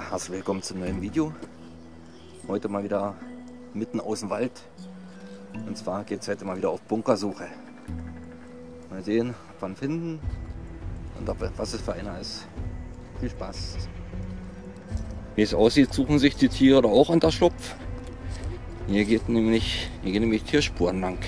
Ja, herzlich willkommen zum neuen Video. Heute mal wieder mitten aus dem Wald. Und zwar geht es heute mal wieder auf Bunkersuche. Mal sehen, ob wir ihn finden und was es für einer ist. Viel Spaß. Wie es aussieht, suchen sich die Tiere da auch Unterschlupf. Hier gehen nämlich Tierspuren lang.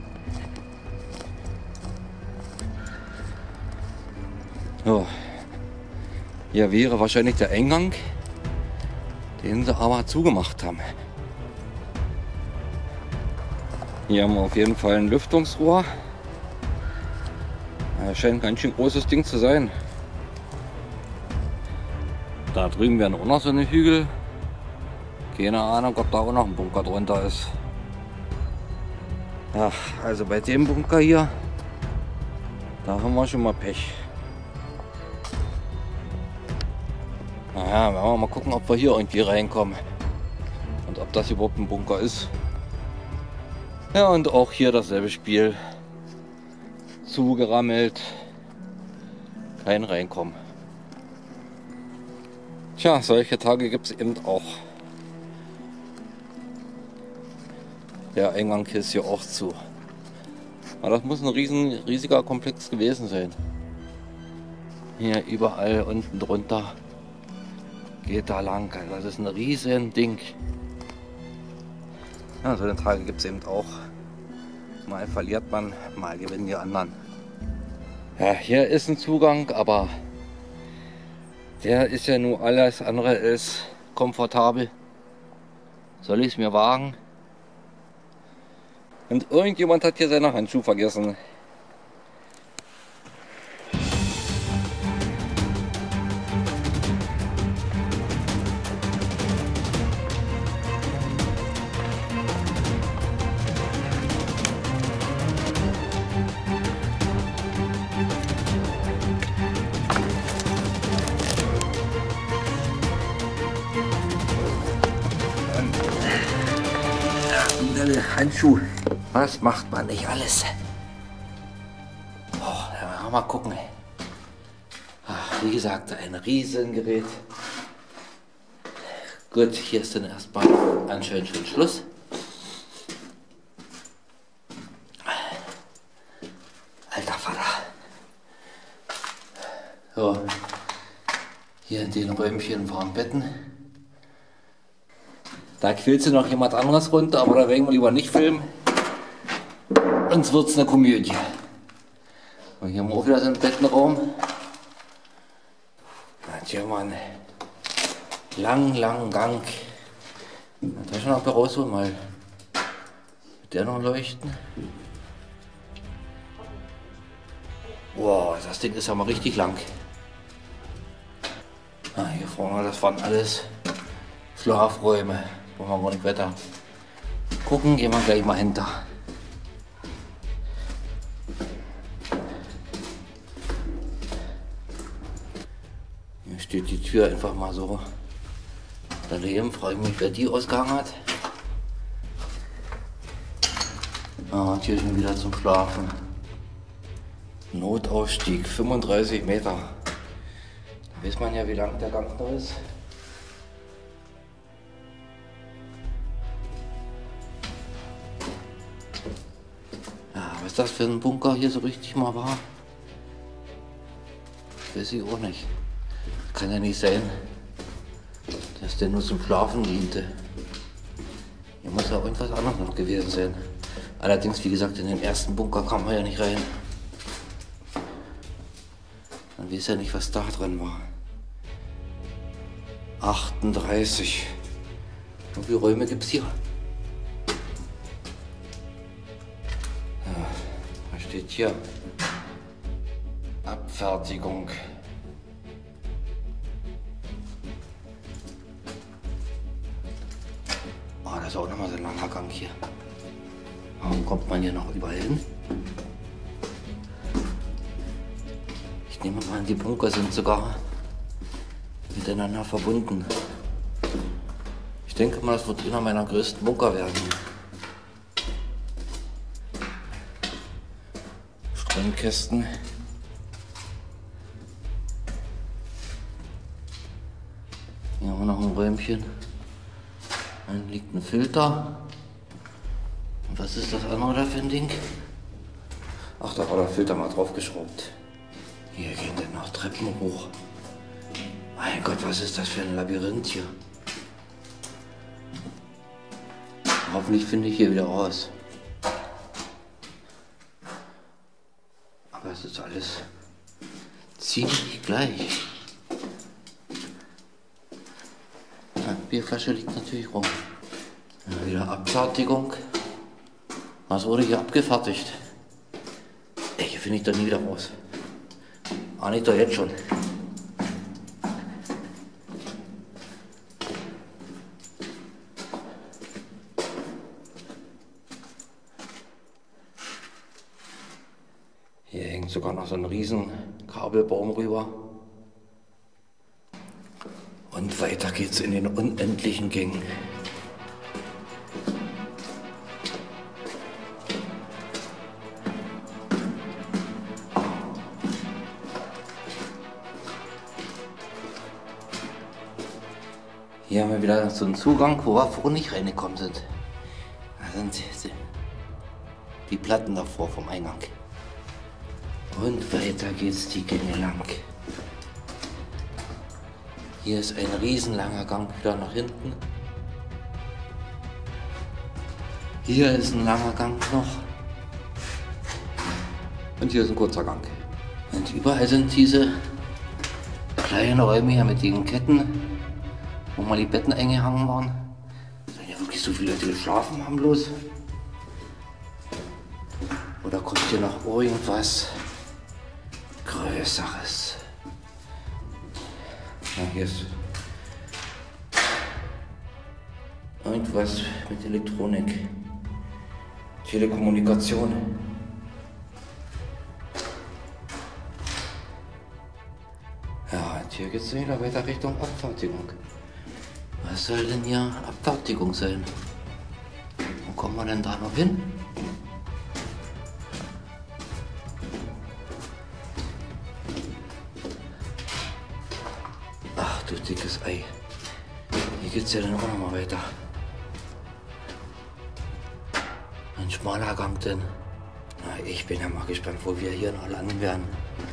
So. Hier wäre wahrscheinlich der Eingang, den sie aber zugemacht haben. Hier haben wir auf jeden Fall ein Lüftungsrohr. Das scheint ein ganz schön großes Ding zu sein. Da drüben werden auch noch so eine Hügel. Keine Ahnung, ob da auch noch ein Bunker drunter ist. Ja, also bei dem Bunker hier, da haben wir schon mal Pech. Naja, werden wir mal gucken, ob wir hier irgendwie reinkommen. Und ob das überhaupt ein Bunker ist. Ja, und auch hier dasselbe Spiel. Zugerammelt. Kein Reinkommen. Tja, solche Tage gibt es eben auch. Der Eingang ist hier auch zu. Aber das muss ein riesiger Komplex gewesen sein. Hier überall unten drunter geht da lang. Also das ist ein riesen Ding. Ja, so eine Tage gibt es eben auch. Mal verliert man, mal gewinnen die anderen. Ja, hier ist ein Zugang, aber der ist ja nur alles andere als komfortabel. Soll ich es mir wagen? Und irgendjemand hat hier seine Handschuhe vergessen. Handschuh. Was macht man nicht alles? Oh, ja, mal gucken. Ach, wie gesagt, ein Riesengerät. Gut, hier ist dann erstmal anscheinend schon Schluss. Alter Vater. So, hier in den Räumchen waren Betten. Da quillt sie noch jemand anderes runter, aber da werden wir lieber nicht filmen. Sonst wird es eine Komödie. Und hier haben wir auch wieder so einen Bettenraum. Und hier haben wir einen langen Gang. Da schon noch rausholen, mal mit der noch leuchten. Wow, das Ding ist ja mal richtig lang. Hier vorne, das waren alles Schlafräume. Wollen wir gar nicht weiter gucken, gehen wir gleich mal hinter. Hier steht die Tür einfach mal so daneben. Frage mich, wer die ausgehangen hat. Und hier schon wieder zum Schlafen. Notausstieg, 35 Meter. Da weiß man ja, wie lang der Gang noch ist. Was das für ein Bunker hier so richtig mal war, weiß ich auch nicht. Kann ja nicht sein, dass der nur zum Schlafen diente. Hier muss ja irgendwas anderes noch gewesen sein. Allerdings, wie gesagt, in den ersten Bunker kam man ja nicht rein. Man weiß ja nicht, was da drin war. 38. Wie viele Räume gibt es hier? Steht hier Abfertigung. Das ist auch nochmal so ein langer Gang hier. Warum kommt man hier noch überall hin? Ich nehme mal an, die Bunker sind sogar miteinander verbunden. Ich denke mal, das wird einer meiner größten Bunker werden. Stromkästen. Hier haben wir noch Räumchen. Dann liegt ein Filter. Und was ist das andere da für ein Ding? Ach, da war der Filter mal draufgeschraubt. Hier gehen dann noch Treppen hoch. Mein Gott, was ist das für ein Labyrinth hier? Hoffentlich finde ich hier wieder raus. Aber es ist alles ziemlich gleich. Ja, Bierflasche liegt natürlich rum. Ja, wieder Abfertigung. Was wurde hier abgefertigt? Ey, hier finde ich doch nie wieder raus. Ah, nicht doch jetzt schon. Hier hängt sogar noch so ein riesen Kabelbaum rüber. Und weiter geht's in den unendlichen Gängen. Hier haben wir wieder so einen Zugang, wo wir vorhin nicht reingekommen sind. Da sind die Platten davor vom Eingang. Und weiter geht's die Gänge lang. Hier ist ein riesenlanger Gang wieder nach hinten. Hier ist ein langer Gang noch. Und hier ist ein kurzer Gang. Und überall sind diese kleinen Räume hier mit den Ketten, wo mal die Betten eingehangen waren. Sind ja wirklich so viele Leute geschlafen haben bloß. Oder kommt hier noch irgendwas Größeres? Ja, hier ist Irgendwas mit Elektronik. Telekommunikation. Ja, und hier geht es wieder weiter Richtung Abfertigung. Was soll denn hier Abfertigung sein? Wo kommen wir denn da noch hin? Ach du dickes Ei. Hier geht's ja dann auch noch mal weiter. Ein schmaler Gang denn. Na, ich bin ja mal gespannt, wo wir hier noch landen werden.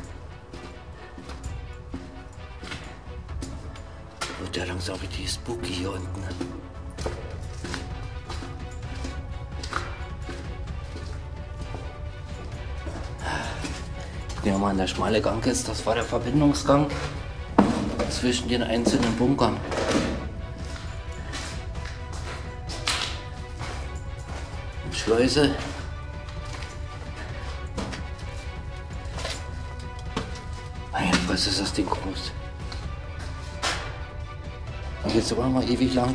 Wird ja langsam richtig spooky hier unten. Nehmen wir mal an, der schmale Gang ist, das war der Verbindungsgang zwischen den einzelnen Bunkern. Und Schleuse. Mein, was ist das Ding groß? Und jetzt aber noch mal ewig lang.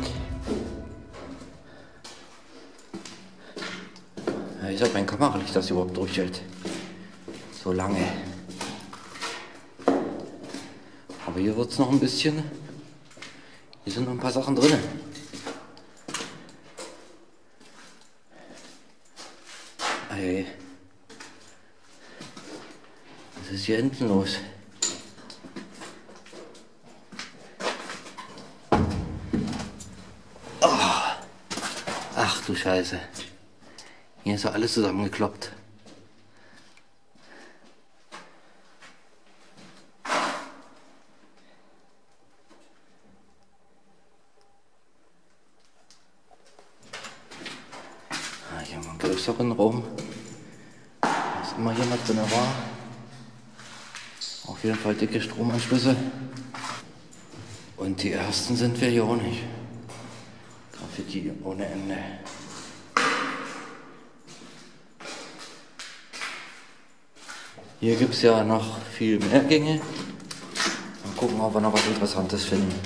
Ja, ich sag, mein Kameralicht, das überhaupt durchhält. So lange. Aber hier wird es noch ein bisschen. Hier sind noch ein paar Sachen drin. Ey. Was ist hier hinten los? Ach du Scheiße. Hier ist ja alles zusammengekloppt. Hier haben wir einen größeren Raum. Da ist immer jemand drin war. Auf jeden Fall dicke Stromanschlüsse. Und die ersten sind wir hier auch nicht. Graffiti ohne Ende. Hier gibt es ja noch viel mehr Gänge. Mal gucken, ob wir noch was Interessantes finden.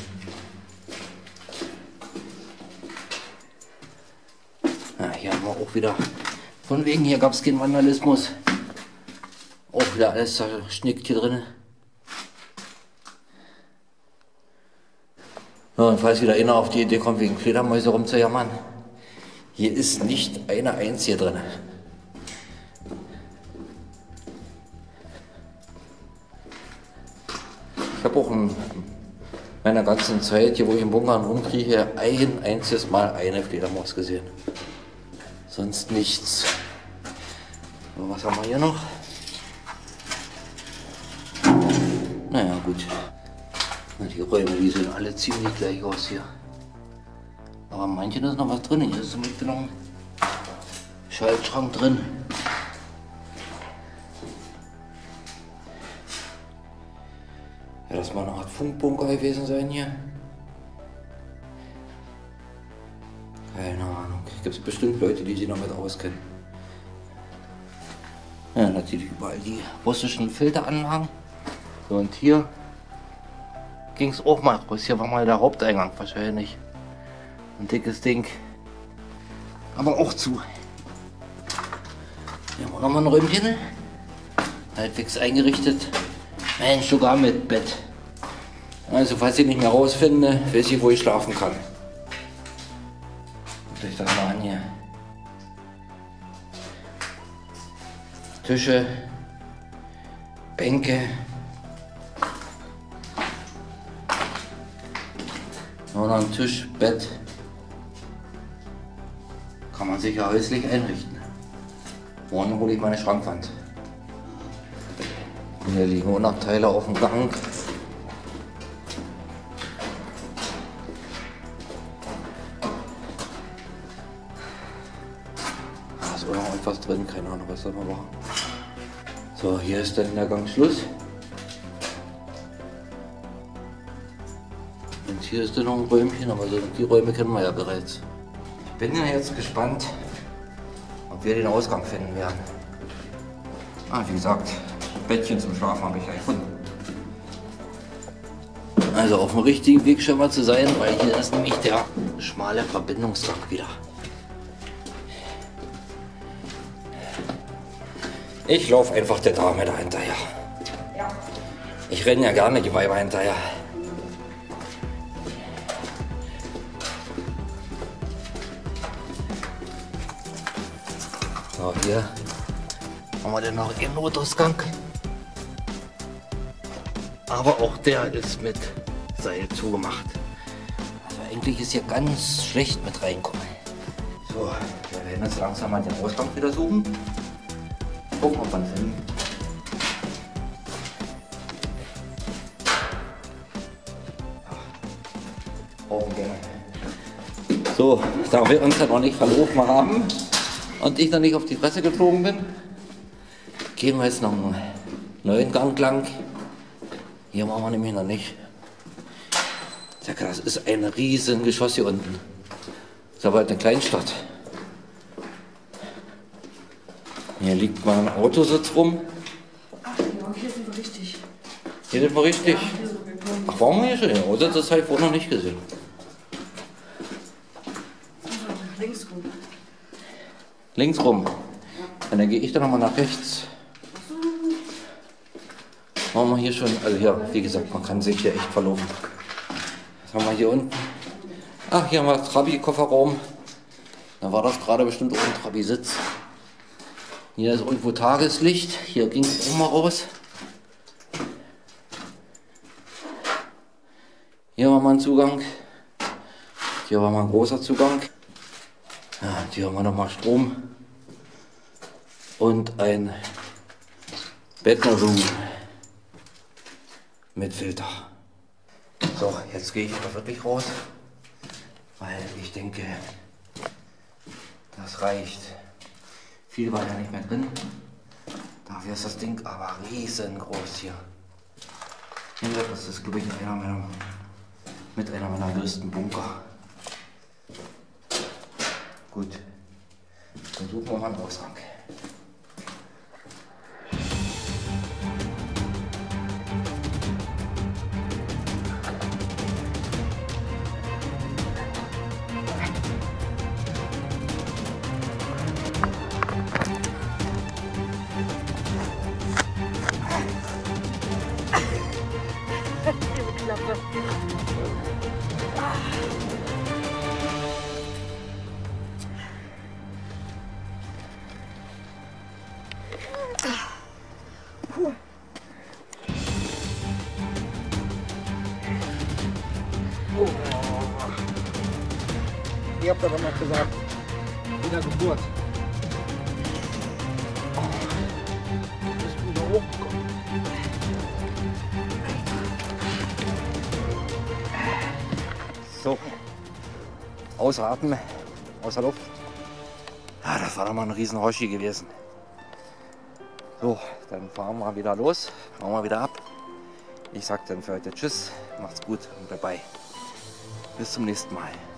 Ja, hier haben wir auch wieder, von wegen hier gab es keinen Vandalismus. Auch wieder alles zerschnickt hier drin. Ja, und falls wieder einer auf die Idee kommt, wegen Fledermäuse rumzujammern, hier ist nicht eine einzige drin. Ich habe auch ein meiner ganzen Zeit, hier wo ich im Bunker rumkrieche, ein einziges Mal eine Fledermaus gesehen. Sonst nichts. So, was haben wir hier noch? Naja, gut. Die Räume, die sehen alle ziemlich gleich aus hier. Aber manche ist noch was drin. Hier ist zum Beispiel noch ein Schaltschrank drin. Ja, das mal eine Art Funkbunker gewesen sein hier. Keine Ahnung. Gibt es bestimmt Leute, die sich damit auskennen. Ja, natürlich überall die russischen Filteranlagen. So, und hier ging es auch mal raus. Hier war mal der Haupteingang wahrscheinlich. Ein dickes Ding. Aber auch zu. Hier haben wir nochmal ein Räumchen. Halbwegs eingerichtet. Mensch, sogar mit Bett. Also falls ich nicht mehr rausfinde, weiß ich, wo ich schlafen kann. Guckt euch das mal an hier. Tische, Bänke. Nur noch ein Tisch, Bett. Kann man sicher häuslich einrichten. Morgen hole ich meine Schrankwand. Hier liegen Unabteile auf dem Gang. Da ist auch noch etwas drin, keine Ahnung, was da noch war. So, hier ist dann der Gang Schluss. Und hier ist dann noch ein Räumchen, aber so die Räume kennen wir ja bereits. Ich bin ja jetzt gespannt, ob wir den Ausgang finden werden. Wie gesagt, Bettchen zum Schlafen habe ich ja gefunden. Also auf dem richtigen Weg schon mal zu sein, weil hier ist nämlich der schmale Verbindungsgang wieder. Ich laufe einfach der Dame da hinterher. Ich renne ja gerne die Weiber hinterher. So, hier haben wir dann noch einen Notausgang. Aber auch der ist mit Seil zugemacht. Also eigentlich ist hier ganz schlecht mit reinkommen. So, wir werden jetzt langsam mal den Ausgang wieder suchen. Gucken, ob wir ihn finden. Raumgänge. So, da wir uns ja noch nicht verlaufen haben und ich noch nicht auf die Fresse geflogen bin, gehen wir jetzt noch einen neuen Gang lang. Hier machen wir nämlich noch nicht. Das ist ein riesen Geschoss hier unten. Das ist aber halt eine Kleinstadt. Hier liegt mal ein Autositz rum. Ach ja, hier sind wir richtig. Hier sind wir richtig. Ja, hier sind wir gekommen. Ach, warum hier schon? Der Autositz habe ich vorher noch nicht gesehen. Links rum. Links rum. Und dann gehe ich dann nochmal nach rechts. Machen wir hier schon, also hier, wie gesagt, man kann sich hier echt verlaufen. Was haben wir hier unten? Ach, hier haben wir Trabi-Kofferraum. Da war das gerade bestimmt auch ein Trabi-Sitz. Hier ist irgendwo Tageslicht. Hier ging es auch mal raus. Hier war mal ein Zugang. Hier war mal ein großer Zugang. Ja, hier haben wir nochmal Strom. Und ein Bedroom mit Filter. So, jetzt gehe ich aber wirklich raus, weil ich denke, das reicht. Viel war ja nicht mehr drin. Dafür ist das Ding aber riesengroß hier. Das ist, glaube ich, mit einer meiner größten Bunker. Gut, dann suchen wir mal einen Ausgang. habt ihr doch noch gesagt. Wieder Geburt. Oh. Bist du wieder hochgekommen? So. Außer Atem, außer Luft. Ja, das war doch mal ein riesen Hoshi gewesen. So, dann fahren wir wieder los, hauen wir wieder ab. Ich sag dann für heute Tschüss, macht's gut und bye bye. Bis zum nächsten Mal.